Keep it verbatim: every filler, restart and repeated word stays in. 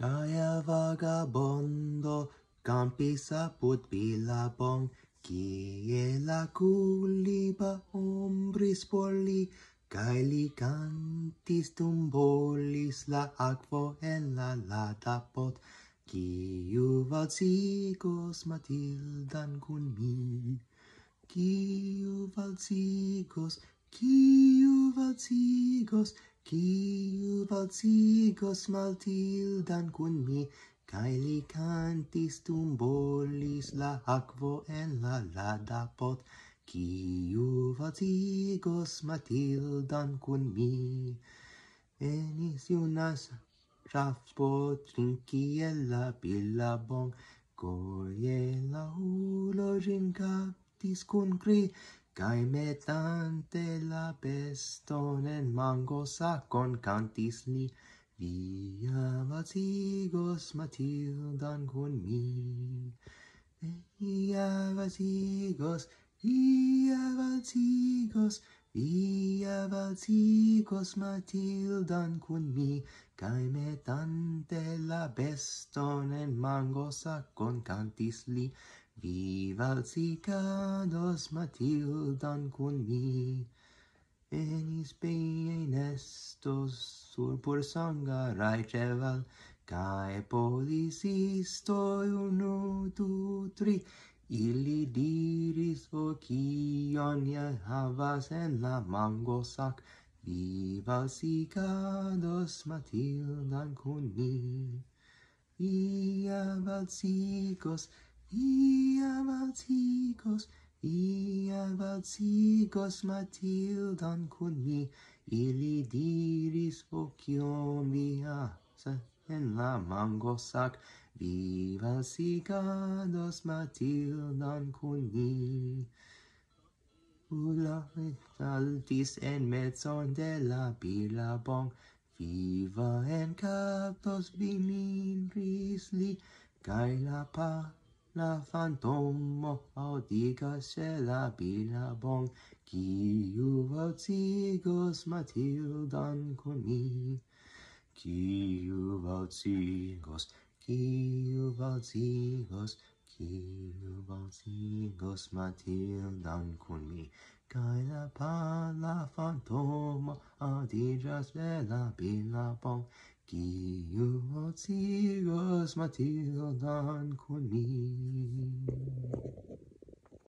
Kaya vagabondo, campi saput bilabong, kie la culiba ombris poli, caeli cantis tumbolis la aquo en la latapot, kiu valsigos Matildan cun mi. Kiu valsigos, kiu valsigos, kiu valsigos Matildan cun mi, cae li cantis tumbolis la aquo en la ladapot, kiu valsigos Matildan cun mi. Venis iunas rafpo trinci e la bilabong, coie la ulo rincaptis cun cri, cae metante la beston en mango sacon cantis li, via valsigos Matildan cun mi. Via valsigos, via valsigos, via valsigos Matildan cun mi, cae metante la beston en mango sacon cantis li, vi valsigados Matildan cun mi. Venis bienestos sur pur sangarai cheval, cae policisto unu, du, tri, illi diris o kion ia havas en la mango sac, vi valsigados Matildan cun mi. Via valsigos, via valsigos, via valsigos Matildan cun mi, illi diris o kion vi havas en la mango sac, vi valsigados Matildan cun mi. Ula saltis en mezzon de la bilabong, viva en captos vimiris li, cae la pa la fantomo audigas ce la bilabong, kiu valsigos Matildan cun mi. Kiu valsigos, kiu valsigos, kiu valsigos Matildan cun mi, cae la pa la fantomo audigas de la bilabong, kiu valsigos Matildan cun mi.